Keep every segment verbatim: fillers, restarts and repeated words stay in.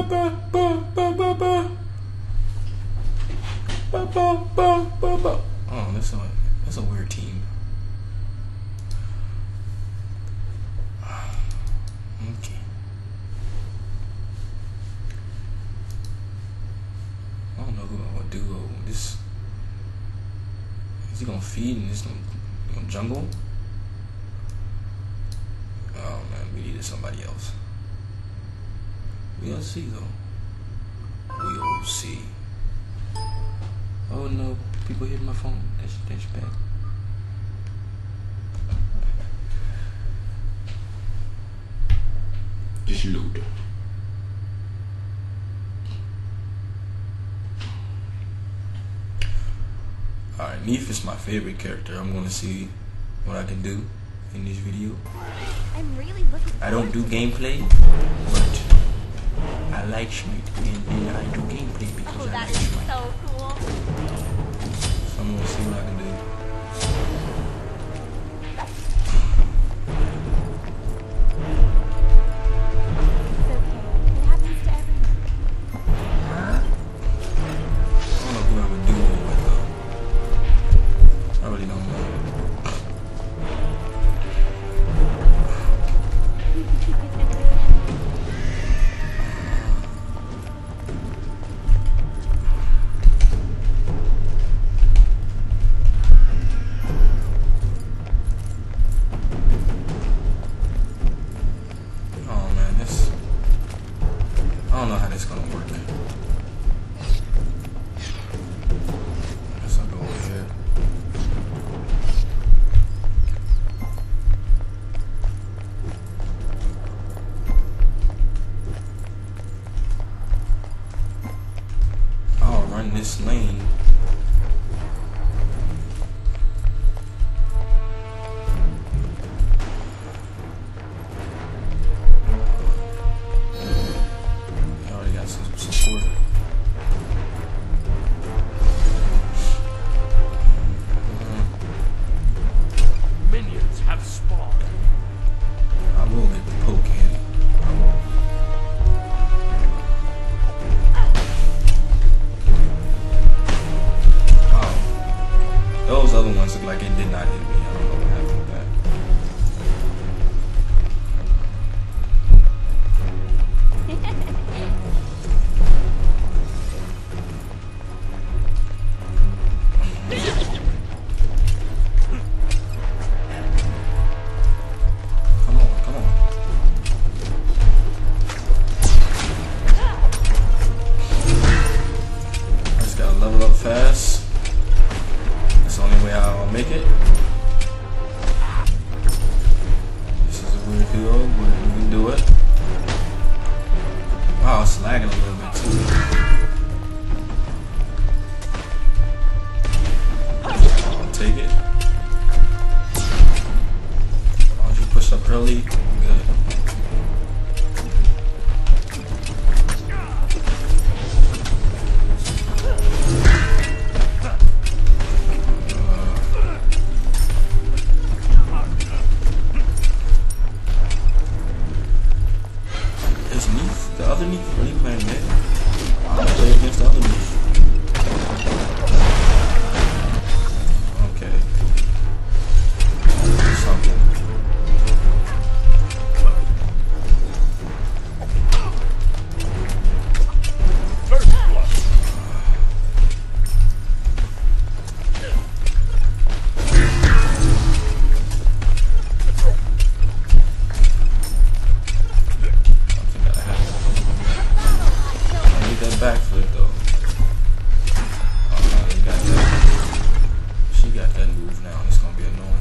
Oh, that's a that's a weird team. Okay. I don't know who I would do. This is he gonna feed in this gonna jungle? Oh man, we needed somebody else. We'll see though. We'll see. Oh no, people hit my phone. That's that's bad. Just load. Alright, Neith is my favorite character. I'm gonna see what I can do in this video. I'm really looking I don't do gameplay, but I like SMITE, and, and I do gameplay because Oh, I that like is SMITE. so cool. So I'm gonna see what I can do. It's okay. It happens to everyone. I don't know who I would do it with though. I really don't know. Oh man, this I don't know how this is gonna work. Guess I'll go over here. I'll run this lane. I already got some support. Minions have spawned. I will get the poke in. I will. Wow. Those other ones look like it did not hit me. I don't know what happened with that. Come on, come on. I just gotta level up fast. That's the only way I'll make it. This is a weird duo, but we can do it. Wow, it's lagging a little bit too. I'll take it. As long as you push up early, you're good. Is Neith, the other Neith, really playing mid? I'll play against the other Neith. Okay. Something. First blood. Something gotta happen. I need that backflip though. Oh no, they got that. She got that move now. It's gonna be annoying.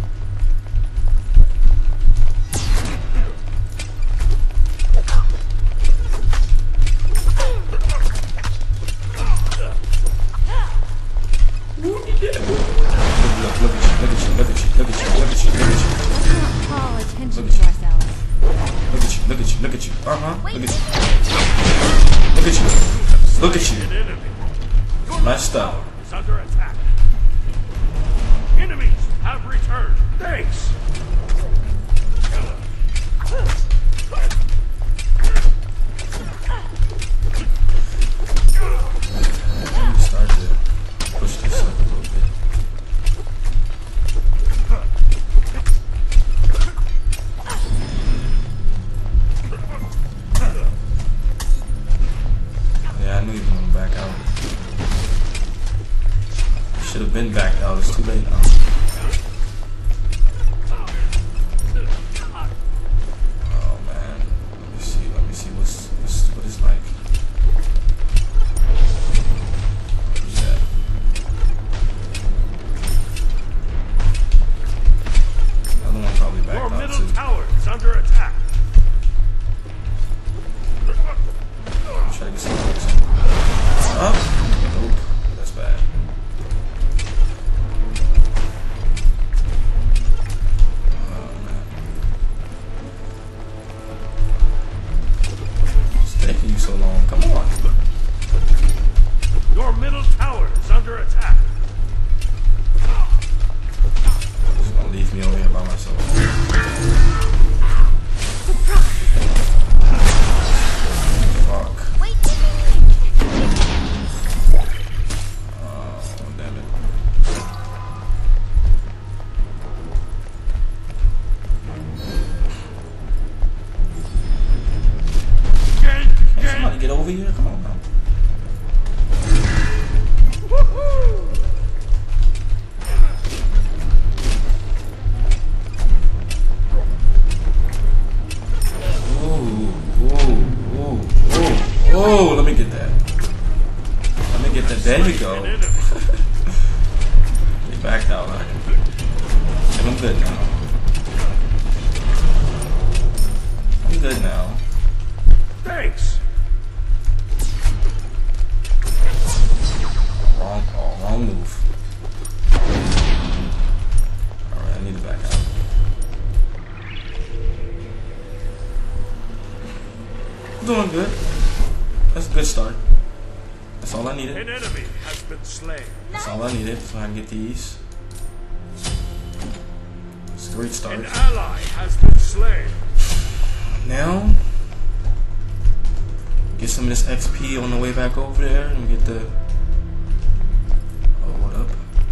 Look, look, look at you, look at you, look at you, look at you, look at you, look at you. Let's not call attention Look at to you. ourselves. Look at you, look at you, look at you. Uh-huh. Look at you. Look at you. Look at An you. enemy. Messed up. Is under attack. Enemies have returned. Thanks. over here by myself. Fuck. Oh, damn it. Can somebody get over here? Come on now. Oh, let me get that. Let me get that. There we go. He backed out. Right? I'm good now. I'm good now. Thanks. Wrong call. Wrong move. Alright, I need to back out. Doing good. That's a good start. That's all I needed. An enemy has been slain. That's all I needed so I can get these. It's a great start. An ally has been slain. Now, get some of this X P on the way back over there and get the. Oh, what up?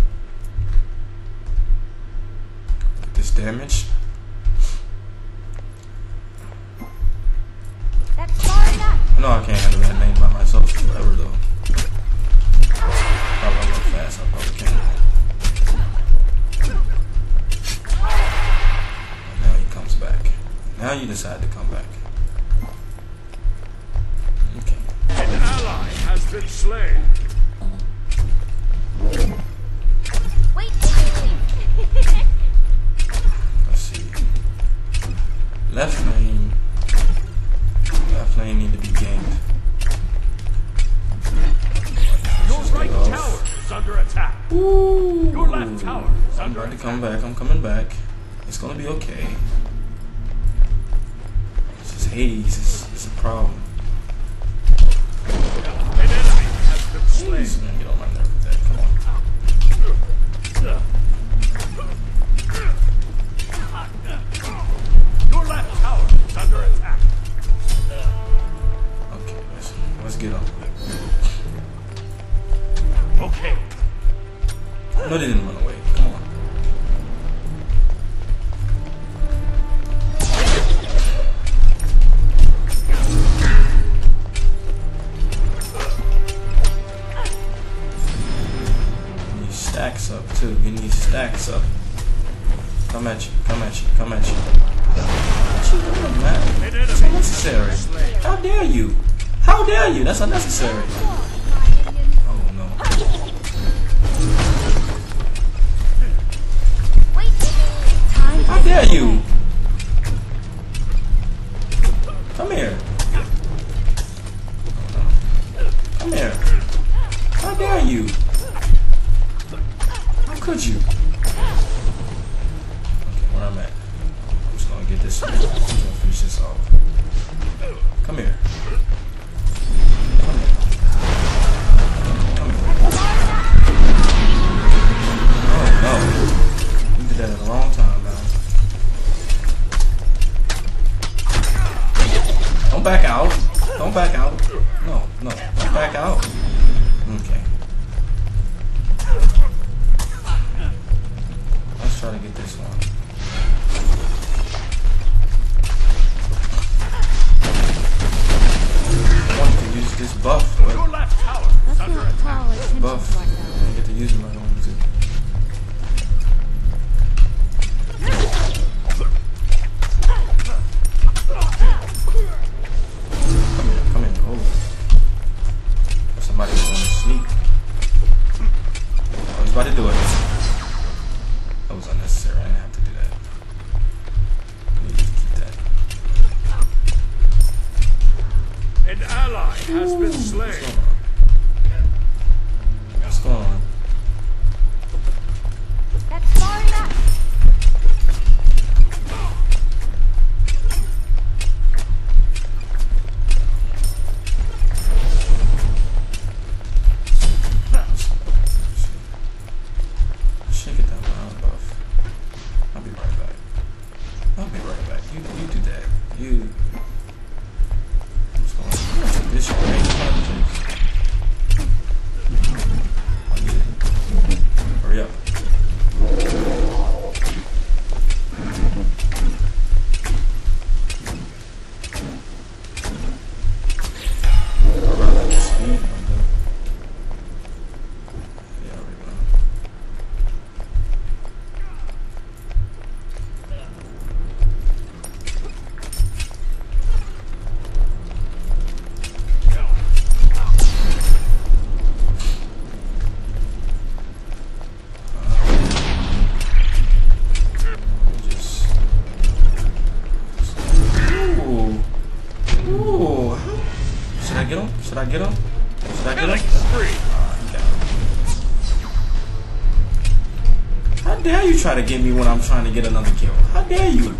Get this damage. That's far enough. No, I can't handle that name by myself forever though. If I run real fast, I probably can. And now he comes back. Now you decide to come back. Okay. An ally has been slain. Wait. Let's see. Left lane. Left lane need to be gained. Your right tower is under attack. Ooh. Your left tower is I'm under about to attack. come back. I'm coming back. It's gonna be okay. It's just Hades. It's, it's a problem. An enemy has been slain. He's gonna get on my nerve with that. Come on. Your left tower is under attack. Okay, let's, let's get on. Okay. No, they didn't run away. Come on. Getting these stacks up too. Getting these stacks up. Come at you. Come at you. Come at you. What you doing, man? An That's enemy unnecessary. has been slain. How dare you? How dare you? That's unnecessary. Oh no. How dare you? Come here. Come here. How dare you? How could you? Okay, where I'm at. I'm just gonna get this. I'm just gonna finish this off. Come here. Come here. Come here. Oh no. You did that in a long time now. Don't back out. Don't back out. No, no. Don't back out. Okay. Let's try to get this one. I wanted to use this buff, Your but left tower is Let's under not attack. call attention buff. to I ourselves. didn't get to use it like I wanted to. Come here, come here. Oh. Somebody's going to sneak. Oh, he's about to do it. That was unnecessary. I didn't have to do that. I needed to keep that. An ally has been What's slain. going on? What's going on? That's far enough. Shake it down, man. Buff. I'll be right back. I'll be right back. You you do that. You. What's going on? I'm gonna take this shit, right? I need it. Hurry up. I'd rather have the speed one though. Yeah, there we go. Should I get him? Should I get him? Uh, he got him. How dare you try to get me when I'm trying to get another kill? How dare you?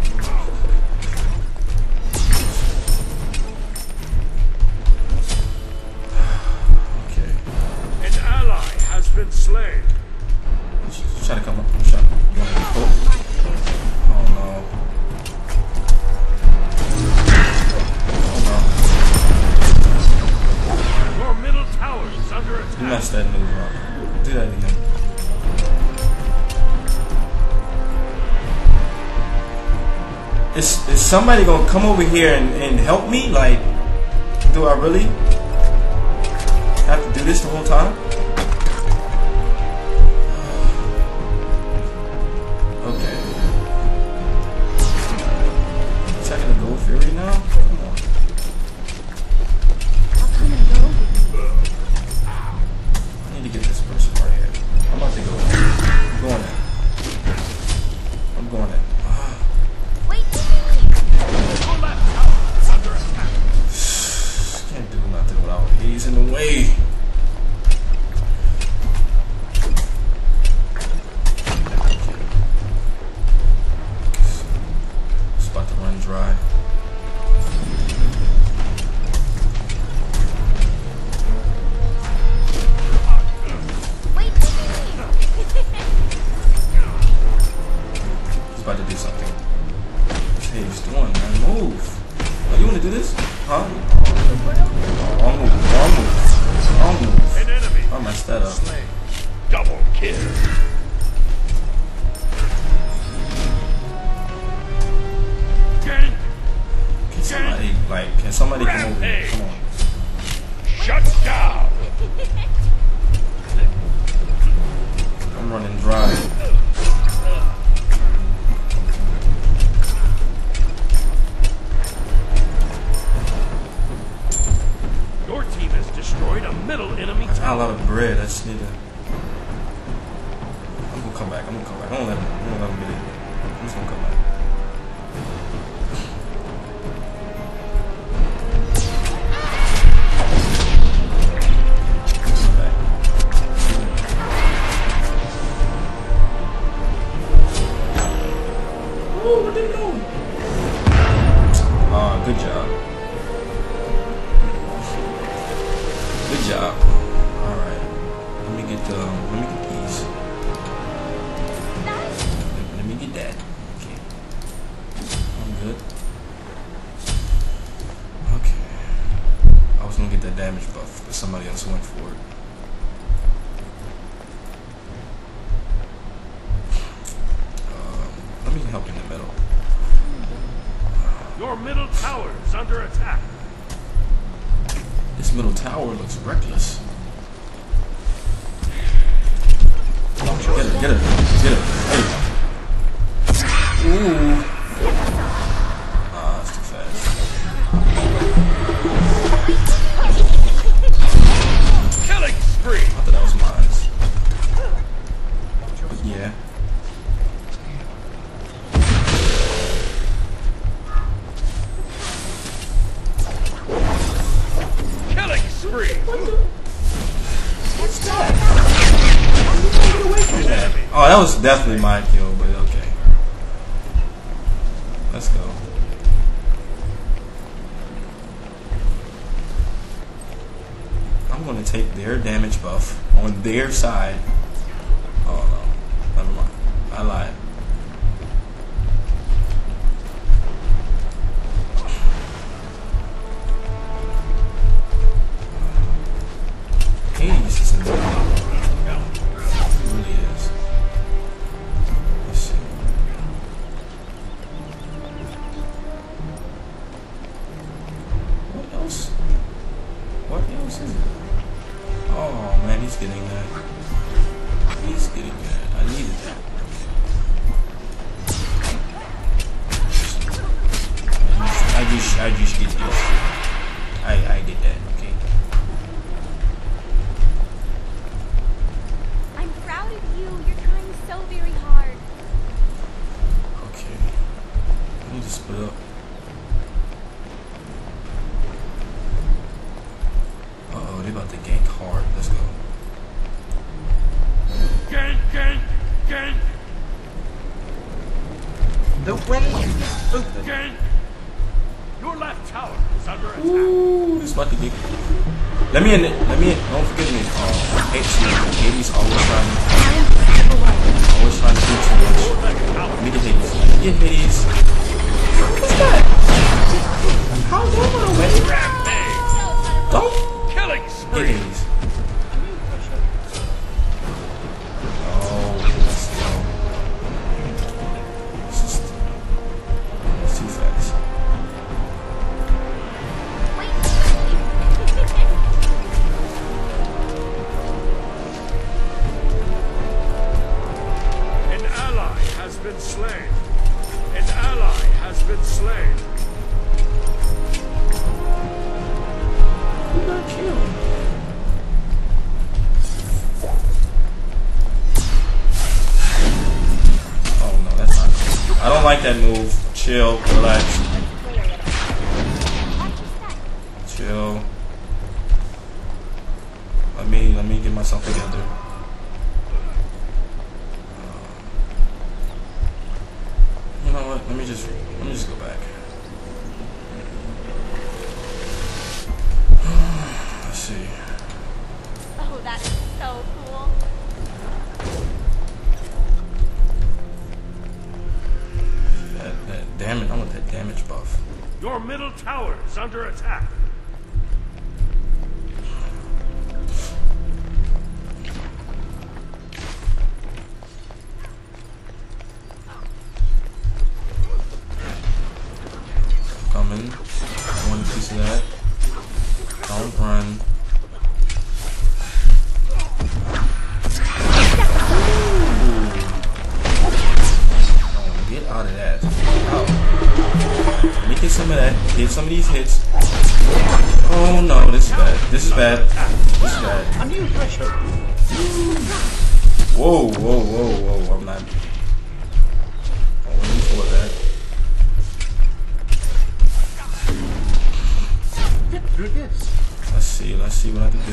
Okay. An ally has been slain. Try to come up. I'm trying to. You want to get close? Oh no. You messed that move up. Do that again. Is, is somebody gonna come over here and, and help me? Like, do I really have to do this the whole time? Okay. Is that gonna go Fury now? Come on. I'll come and go with you. I need to get this person right here. I'm about to go. I'm going in. I'm going in. Wait for me. Your left tower is under attack. Can't do nothing without he's in the way. It's about to run dry. About to do something. Hey, he's doing, man. Move. Oh, you want to do this? Huh? Oh, wrong move. Wrong move. Wrong move. An enemy. I messed that up. Slain. Double kill. Gang. Can somebody, like, can somebody come over here? Come on. Shut down. I'm running dry. Your team has destroyed a middle enemy I got a tower. lot of bread. I just need to. I'm gonna come back. I'm gonna come back. I don't let him. I don't let him get it. I'm just gonna come back. Oh, what are they doing? Ah, good job. Good job. Alright. Let me get the let me get these. Let, let me get that. Okay. I'm good. Okay. I was gonna get that damage buff, but somebody else went for it. Um, let me help in the middle. Your middle tower is under attack. This middle tower looks reckless. Get her, get her, get her, get her. Ooh. Ah, it's too fast. Killing spree. I thought that was mine. But yeah. Killing spree. What's that? Get away from that. Oh, that was definitely my kill, but okay. Let's go. I'm gonna take their damage buff on their side. Oh no, never mind. I lied. getting that. He's getting that. I needed that. I just, I just get this. I, I get that. Okay. I'm proud of you. You're trying so very hard. Okay. Let me just split up. Uh oh, they about to gank hard. Let's go. Gank, gank, gank. The way is open. Gank. Your left tower is under attack. Ooh, this about to get. Let me in it. Let me in. Don't forget me. Uh, Hades, Hades always trying to. Always trying to do too much. Let me get Hades. Get Hades. What's that? How do I run away? Don't. Killing Get spree. Hades. Oh, let's go. It's just. It's too fast. An ally has been slain. An ally has been slain. Who got killed? Oh no, that's not cool. I don't like that move. Chill, relax. Chill. Let me let me get myself together. You know what? Let me just let me just go back. Let's see. Oh, that's so cool. That that damage. I want that damage buff. Your middle tower is under attack. Coming. I want a piece of that. Don't run. Oh, get out of that. Out. Let me get some of that. Get some of these hits. Oh no, this is bad. This is bad. This is bad. A new threshold. Whoa, whoa, whoa, whoa. I'm not. Oh, let me for that. Get through this. Let's see. Let's see what I can do.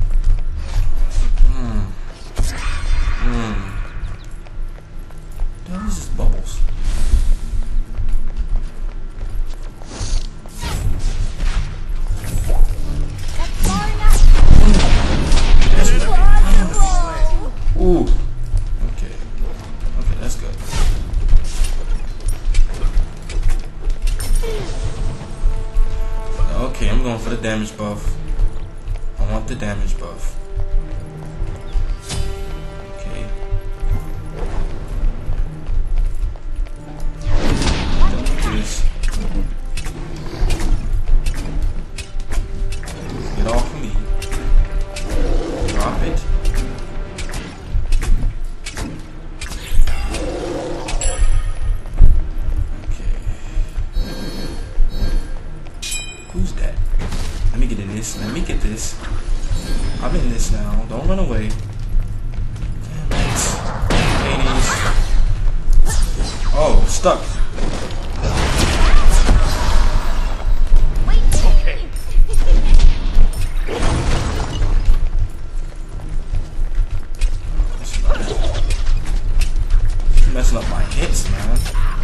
Hmm. Hmm. What is this bubbles? That's far enough. Ooh. Okay. Okay, that's good. Okay, I'm going for the damage buff. I want the damage buff. Okay. Look at this. Get off of me. Drop it. Who's that? Let me get in this. Let me get this. I'm in this now. Don't run away. Damn it. Hades. Oh, stuck. Okay. You're messing up my hits, man.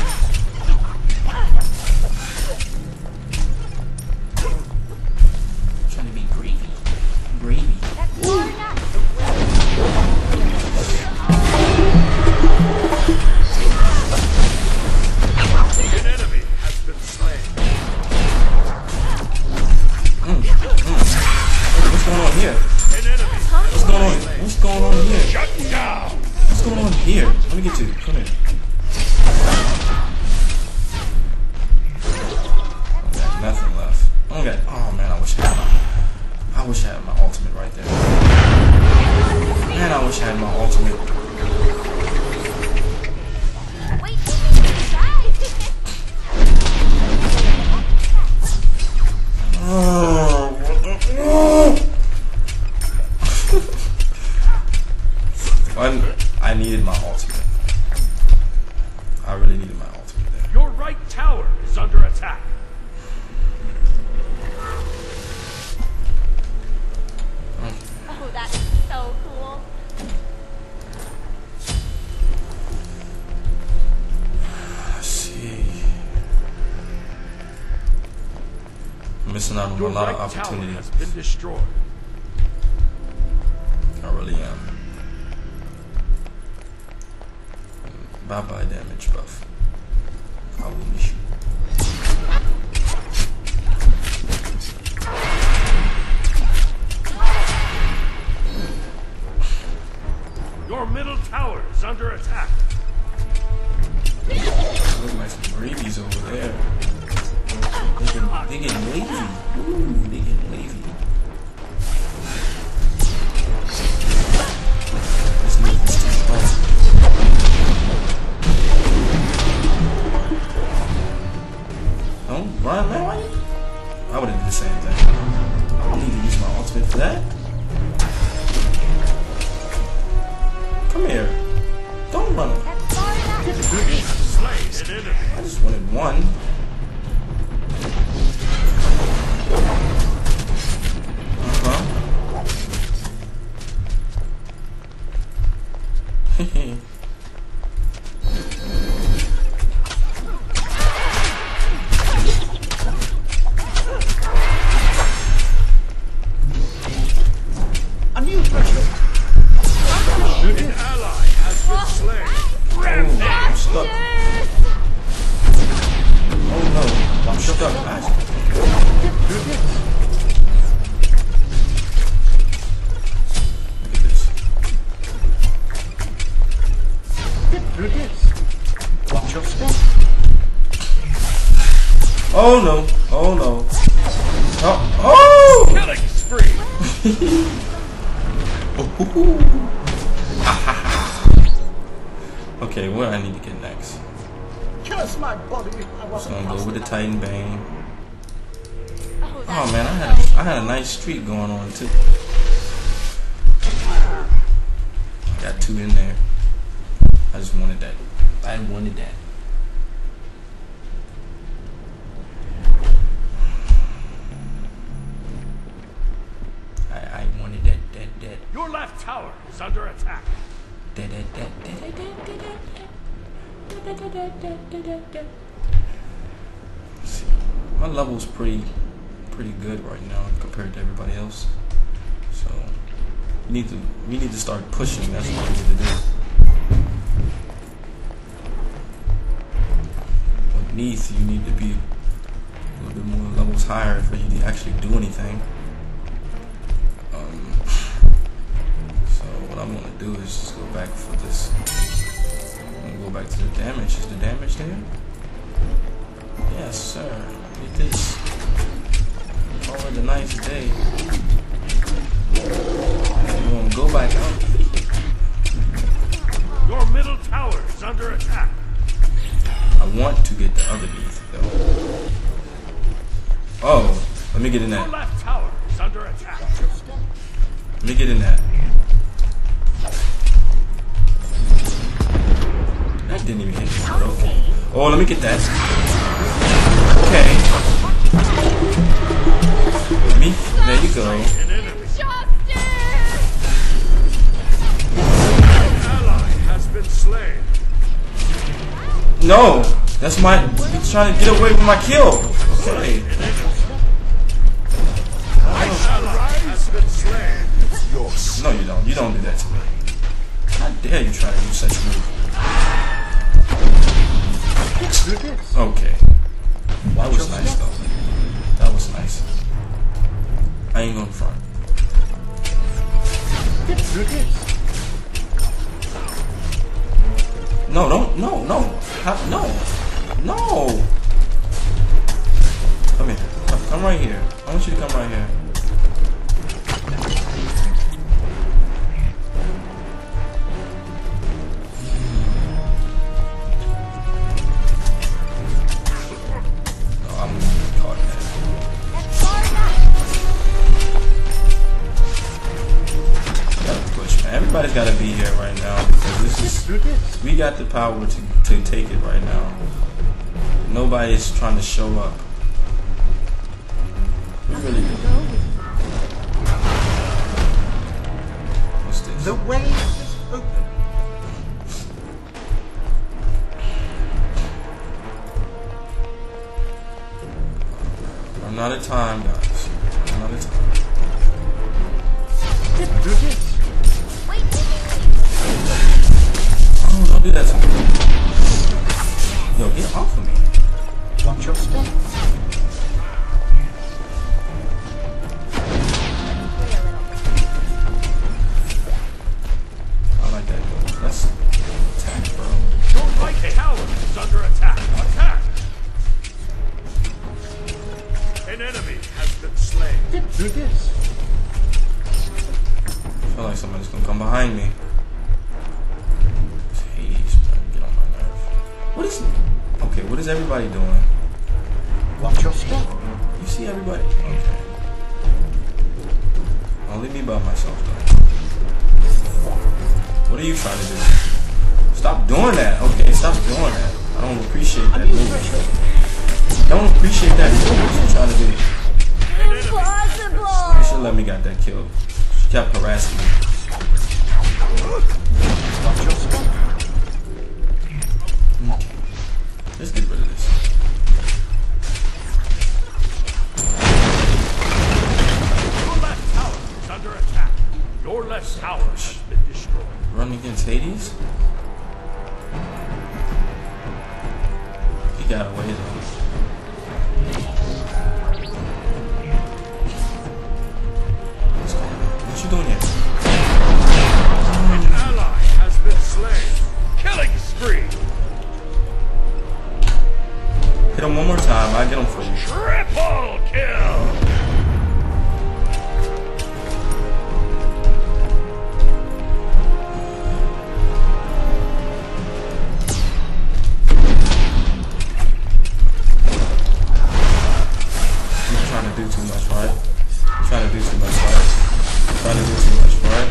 Trying to be gravy. Gravy. That's far enough. attack. Oh, that's so cool. Let's see. I'm missing out on Your a lot right of tower opportunities. has been destroyed. I really am. Bye bye damage buff. I will miss you. Your middle tower is under attack. Look like some gravies over there. They getting, they getting wavy. Ooh, they getting wavy. This Neith is too strong. Oh, run, man, why you? I would have did the same thing. I don't need to use my ultimate for that. Come here. Don't run. That's far enough. Slain an enemy. I just wanted one. Uh-huh. A new threshold. An ally has been slain. Oh, I'm stuck. Oh no, I'm stuck. I, Do this. look at this. Get through this. Watch your step. Oh no, oh no. Oh, oh! Killing spree. Okay, where I need to get next? Curse my body. I So wasn't I'm gonna go with the Titan Bane. Oh, Oh that's man, I so had a, I had a nice streak going on too. Got two in there. I just wanted that. I wanted that. I I wanted that that that Your left tower is under attack. that that that that that that that that that that that that. See, my level's pretty pretty good right now compared to everybody else. So you need to we need to start pushing. That's what we need to do. With Neith, you need to be a little bit more levels higher for you to actually do anything. Um, so what I'm gonna do is just go back for this. I'm gonna go back to the damage. Is the damage there? Yes, sir. It is. Call it a nice day. I'm gonna go back out. Your middle tower is under attack. I want to get the other Neith though. Oh, let me get in Your that. left tower is under attack. Let me get in that. That didn't even hit me, but okay. Oh, let me get that. Okay. Let me. There you go. An enemy. Justice! An ally has been slain. No, that's my. He's trying to get away from my kill. Okay. An ally has been slain. No, you don't. You don't do that to me. How dare you try to do such a move? Do this. Okay. That was nice though. That was nice. I ain't going front. Get through this. No, don't. No, no. How, no. No. Come here. Come, come right here. I want you to come right here. No, I'm caught in that. That's far enough. Gotta push, man. Everybody's gotta be here right now because this is. Do this. We got the power to to take it right now. nobody's trying to show up. We really do. What's this? The way is open. I'm not of time, guys. I'm not of time. Get through this. Oh, don't do that to me. Yo, get off of me. Watch your step. I like that. Let's attack, bro. Your right tower is under attack. Attack! An enemy has been slain. Get through this. I feel like somebody's gonna come behind me. Jeez, bro, get on my nerves. What is? Okay, what is everybody doing? Watch your step. You see everybody? Okay. Only me by myself though. What are you trying to do? Stop doing that. Okay, stop doing that. I don't appreciate that move. I don't appreciate that move. What you trying to do? Impossible! You should let me got that kill. She kept harassing me. Watch your step. Okay. Let's get rid of this. Your left tower is under attack. Your left tower has been destroyed. Run against Hades? He got away though. What's going on? What you doing here? An ally has been slain. Killing spree. Hit him one more time. I'll get him for you. Triple kill. You're trying to do too much, right? You're trying to do too much, right? You're trying to do too much, right?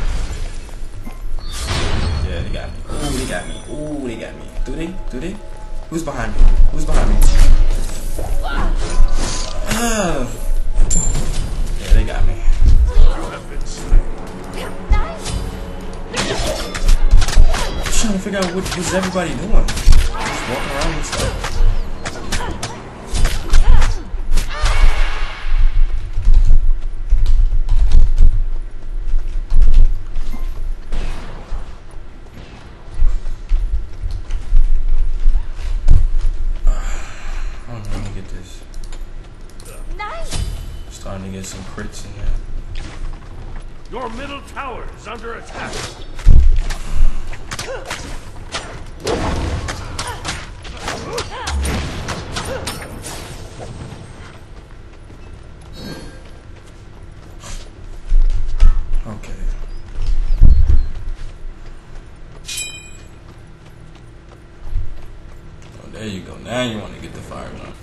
Yeah, they got me. Ooh, they got me. Ooh, they got me. Do they? Do they? Who's behind me? Who's behind me? Ah. Yeah, they got me. You have been slain. I'm trying to figure out what what's everybody doing. Just walking around and stuff. Starting to get some crits in there. Your middle tower is under attack. Okay. Oh, there you go. Now you want to get the fire gun.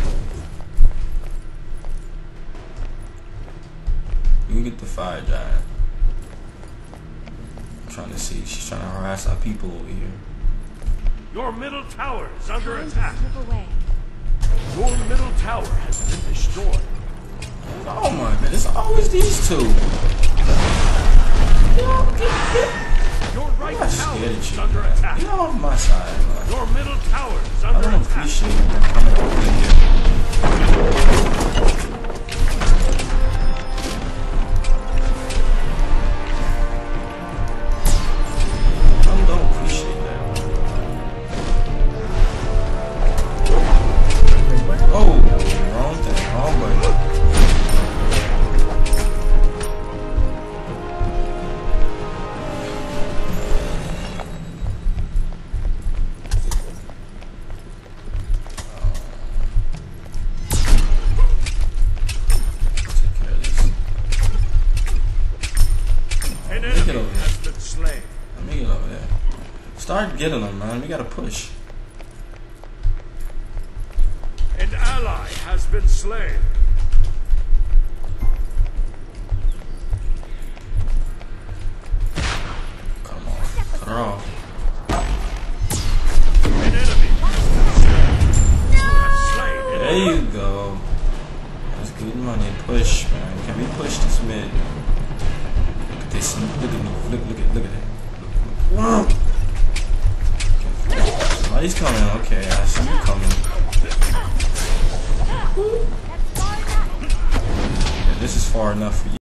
You can get the fire giant. I'm trying to see. She's trying to harass our people over here. Your middle tower is under attack. Slip away. Your middle tower has been destroyed. Oh my god, it's always these two. Your right I'm not tower scared of is you. under attack. Get off my side, man. Your middle tower is I under don't attack. appreciate them coming over here. I don't appreciate that. Oh, wrong thing, wrong button. An Make it enemy over has been slain. Let me get over there. Start getting them, man. We gotta push. An ally has been slain. Come on. Cut her off. An enemy has been slain. You have There you go. That's good money. Push, man. Can we push this mid? Look at this. Look at me. Look, look at, look at it. Wow. Okay. Oh, he's coming. Okay, I see you coming. Yeah, this is far enough for you.